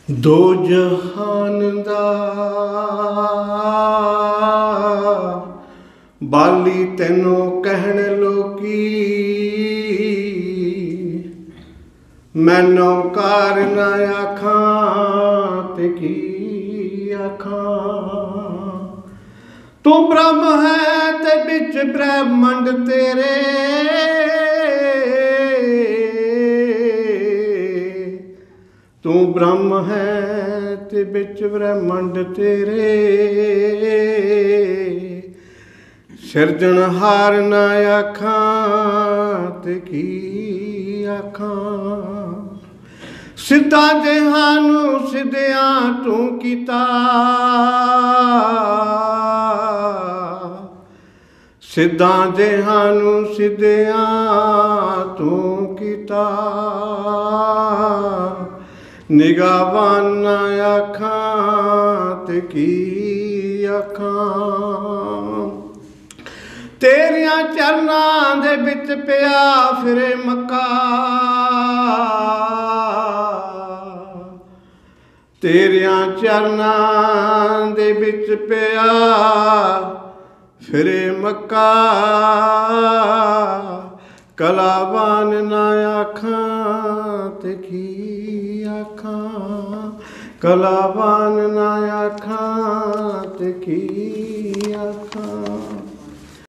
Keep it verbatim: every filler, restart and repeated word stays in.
दो जहान दा बाली तेनों कहण लोकी, मैं नौकार ना आखां ते की आखां। तू ब्रह्म है ते बिच ब्रह्मंड तेरे, तू ब्रह्म है ते बिच ब्रह्मंड तेरे। सिरजनहार ना आखां ते की आखां। सिद्धा जहानू सिद्धिया तू कीता, सिद्धा जहानू सिद्धिया तू कीता। निगाहवान ना आखां ते की आखां। तेरिया चरनां दे बिच पिया फिरे मक्का, तेरिया चरनां दे बिच पिया फिरे मक्का। कलावान ना आखां ते की आखां, कलावान ना आखां ते की